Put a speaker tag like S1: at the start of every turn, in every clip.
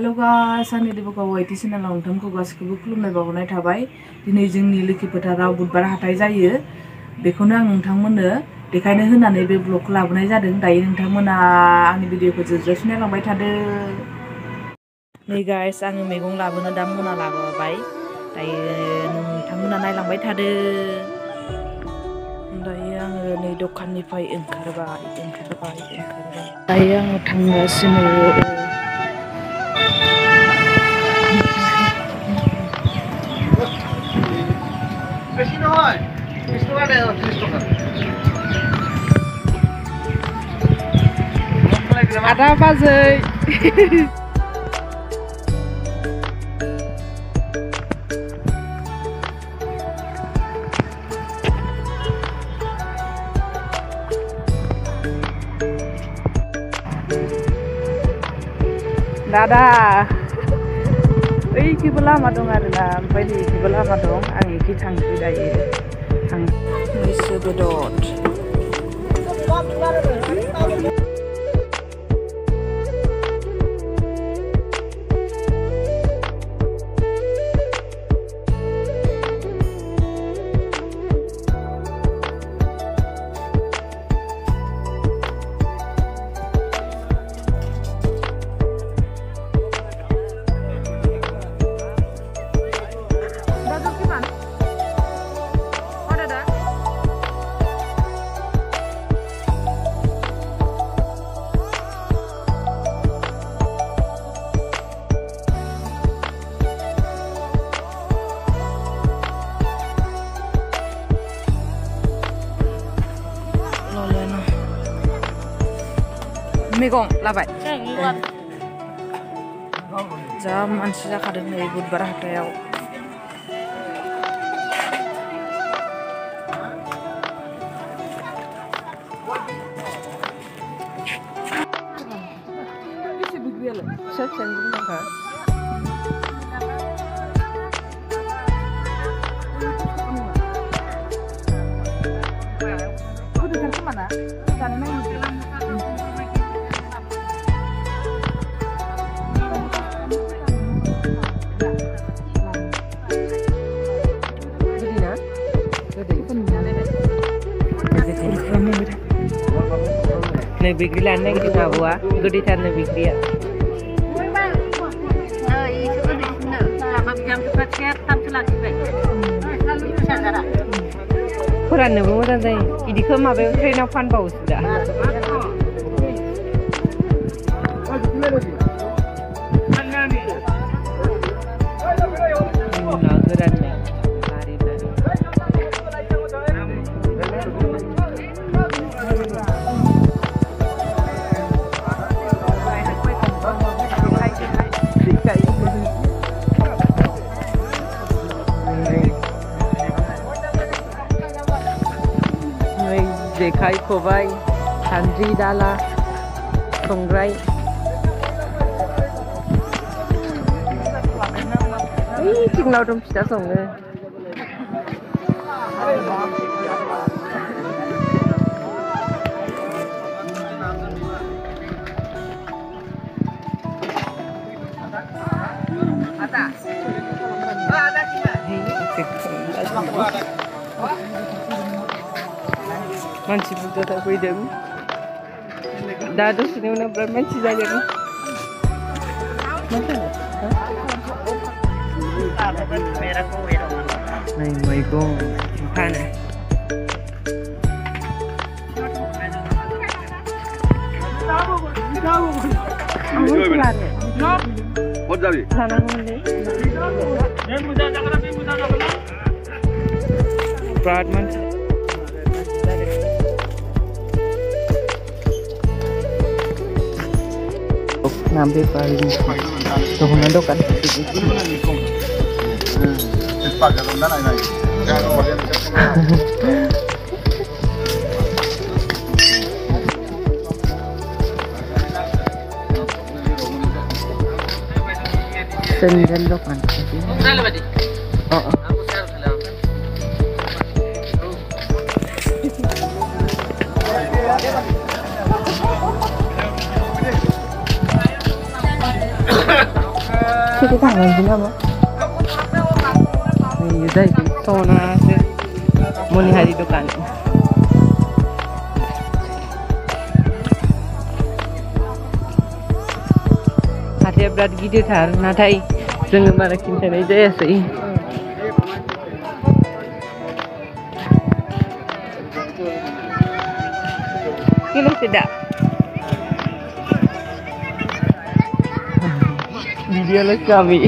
S1: Hello guys, आंनि देबोगाव आइटि चेनेलाव नोंथांखौ गासैखौबो खुलुमनाय बावहरनाय थाबाय। दिनै जोंनि लोखिपोटाराव बुधबार हाथाय जायो। बेखौनो आं नोंथांमोननो देखायनो होननानै बे ब्लगखौ लाबोनाय जादों। दायो नोंथांमोना आंनि भिडिअखौ जोबजासिम नायलांबाय थादो। नै गाइस, आङो मैगं लाबोनो दा मना लाबोबाय। दायो नोंथांमोना नायलांबाय थादो। दायो आङो नै दखाननिफ्राय ओंखारबाय। दायो आङो थांगासिनो। Ada bazai. Dadah. Iki lama dong arena, oमफ्राय नै iki lama dong. Ang iki थांसै दायो. मैसो बेदर. Mwigong लाबाय जा मानसि जाखादों नै बुधबार हाथायाव। Nih bigrilannya gitu nggak buah, gede karena bigria. Kurang nih mau tante, ini ke mana be train of fun bau sudah. जेखाइ खबाइ सान्द्रि दाला संग्राय जोंनाव दं फिथा सङो मानसि बुरजा फैदों दा दसेनि उनाव बिराद मानसि जागोन नै मैगं फानो बिराद मानसि ngambil paling tuhungan dokan sendan dokan
S2: Kita tangan juga apa? Ini jadi tona se moni hari dukan. Hati berat gede thar, natai जोङो बारा खिन्थानाय जायासै Kilo tidak video lah kami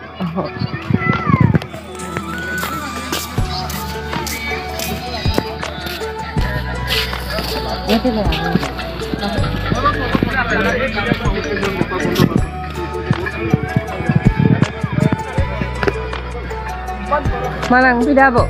S2: Malang tidak bu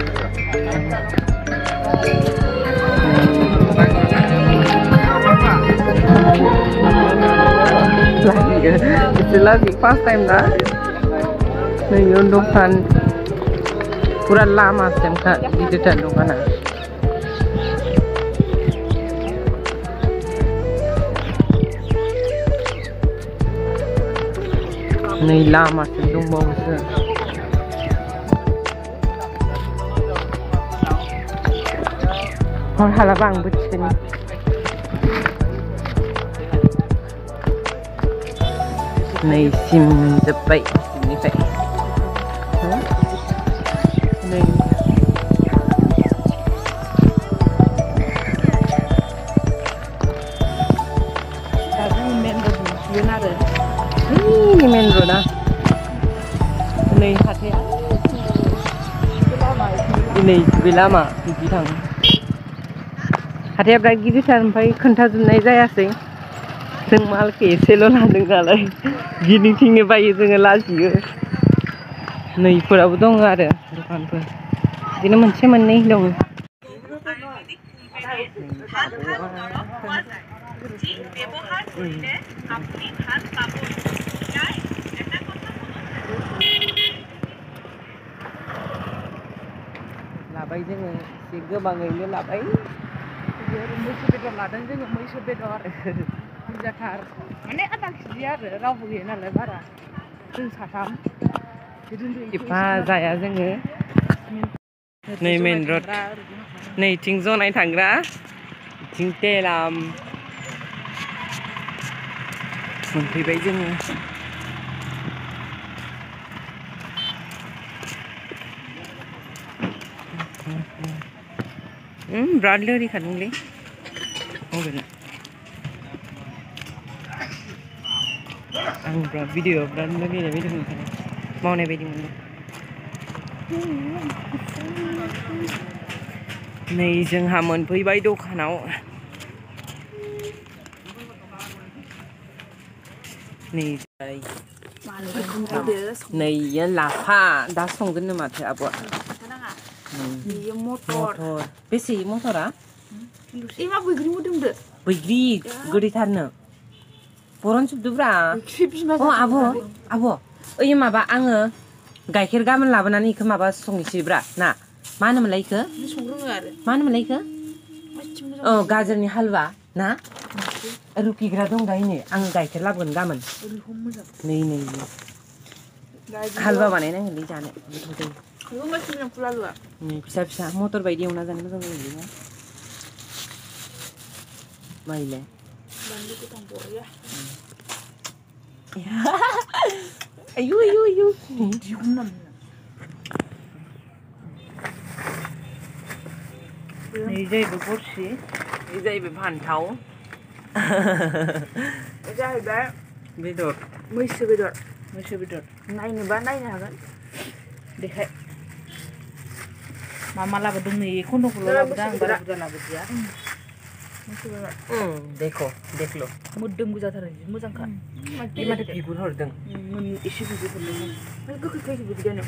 S2: lagi first time dah nih undukan kurang lama sejak di depan dukan nih lama sejak bau se Hal halabang bucin này sim dập bậy như vậy này men rồi đó này hạt thế này vì lama thì thằng hạt thế bây giờ thằng phải khẩn thao này ra sih जों मालखौ एसेल' लादों नालाय गिदिंथिंनो बायो जोङो लाजियो नैफोराबो दङ आरो दखानफोर बिदिनो मोनसे मोननै दङ लाबाय जोङो एसे गोबाङैनो लाबाय मैसो बेदर लादों जोङो मैसो बेदर बुरजाथार माने आधा केजि आरो रावबो गैया नालाय बारा जों साथाम एफा जाया जोङो नै मेन रड नैथिं जनाय थांग्रा बिथिं तेलाम मोनफैबाय जोङो बिराद लोरिखादोंलै मबाइला आं बिराद भिडिअ बिराद लोरिनाय बायदि मोनदों मावनाय बायदि मोनदों नै जोंहा मोनफैबाय दखानाव नै लाफा दा संगोन माथो आब'आ मटर बेसे मटरा एमा बैग्रि मोदोमदो बैग्रि गोदैथारनो बरन जोबदोब्रा अ आब' ओइ माबा आङो गाइखेर गाबोन लाबोनानै इखो माबा संनोसैब्रा ना मा होनोमोनलाय इखो मा होनोमोनलाय इखो औ गाजरनि हालवा ना रुखिग्रा दं दायनो आं गाइखेर लाबोगोन गाबोन नै हालवा बानायनांगोनलै जानो गोथाव जायो फिसा फिसा मटर बायदि एवना जानो मोजां जायो माइले आयु आयु आयु नै जाहैबाय गरसि नै जाहैबाय फान्थाव जाहैबाय बेदर मैसो बेदर नायनोबा नायनो हागोन देखाय मा लाबोदों नै खन्द'खौल' लाबोदों आं बारा बुरजा लाबोदिया देखल' मोदोम गोजाथार मोजांखा माथो बिगुर हरदों एसे बिगुर हरदों गोखै खायसो बिदिनो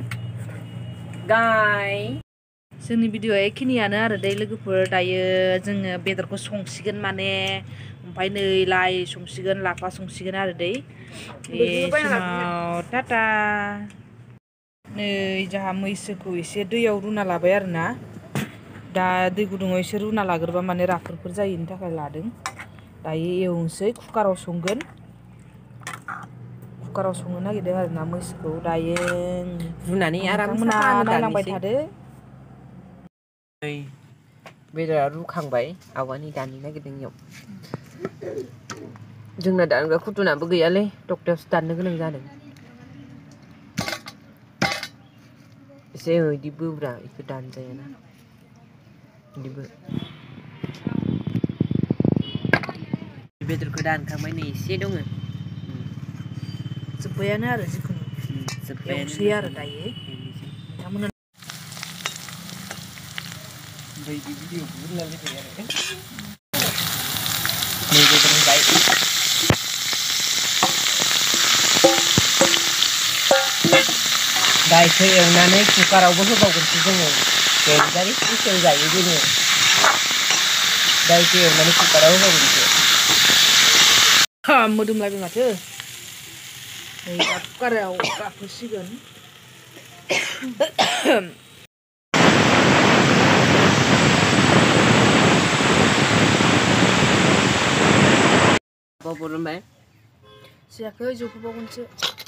S2: गाय जोंनि भिडिअआ एखिनियानो आरो दै लोगोफोर दायो जोङो बेदरखौ संसिगोन माने ओमफ्राय नै लाइ संसिगोन लाफा संसिगोन आरो दै बे समाव टाटा नै जोंहा मैसोखौ एसे दैयाव रुना लाबाय आरोना दा दै गुदुङाव एसे रुना लाग्रोबा माने राफोदफोर जायिनि थाखाय लादों दायो एवनोसै कुकाराव संगोन
S1: कुकाराव संनो नागिरदों आरो ना मैसोखौ दायो
S2: रुनानै आराम
S1: नायलांबाय थादो
S2: बेदरा रुखांबाय आवानि दानो नागिरदों इयाव जोंना दानग्रा खुथुनाबो गैयालै टकटायावसो दाननो गोनां जादों एसे इदि बोब्रा इखौ दानजायाना इदिबो बेदरखौ दानखांबाय नै एसे दङ
S1: जोब्बायानो आरो जिखुनु एवसै आरो दायो नोंथांमोना
S2: बायदि भिडिअखौ होलायबाय थायो आरो नै बेदर होबाय दा इखौ एवनानै कुकारावबो होबावगोनसो जोङो बेजारि स्पेसियेल जायो जोङो दा इखौ एवनानै कुकाराव होबावगोनसो
S1: मोदोमलायबाय माथो नै दा कुकाराव गाखोसिगोन
S2: बरनबाय
S1: जायाखै जौफबावगोनसो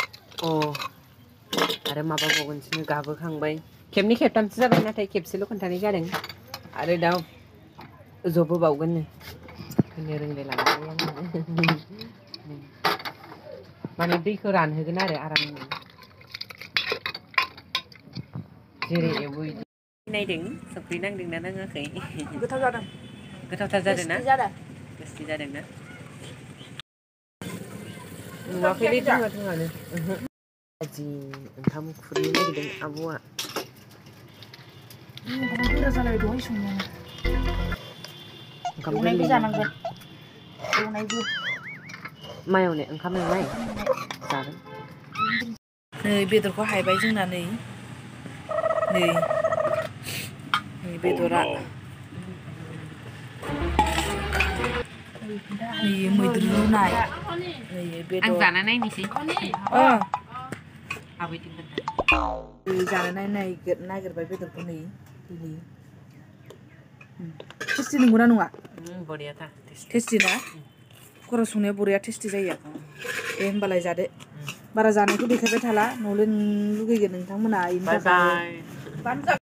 S2: आरो माबाबावगोनसो गाबोखांबाय खेबनै खेबथामसो जाबाय नाथाय खेबसेल' खोन्थानाय जादों आरो दा जबोबावगोन होननो रोंलाय लाङालै आङो माने दैखौ रानहोगोन आरो आरामनो जेरै एवो इदि नायदों संख्रि नांदोंना नाङाखै
S1: गोथाव जादों
S2: गोथावथार जादोंना टेस्टि जादोंना नुवाखैलै थोङानो जि ओंखाम खुरनो नागिरदों आब'आ
S1: गोरा जालायबाय दहाय संनायानो
S2: ओंखाम
S1: एवनायबो
S2: गोरलै
S1: जानांगोन एवनायबो
S2: मायावनो ओंखाम एवनाय जागोन
S1: नै बेदरखौ हायबाय जोंना नै बेदरा नै मैद्रु रुनाय नै बेदर
S2: आं जाना नायनोसै
S1: जानो नागिरबाय बेदरखौ नै टेस्टि नंगौना नङा
S2: बरियाथार
S1: टेस्टि ना कुकाराव संनाया बरिया टेस्टि जायो दे होमबालाय जादो बारा जानायखौ देखायबाय थाला न'ले लुगैगोन नोंथांमोना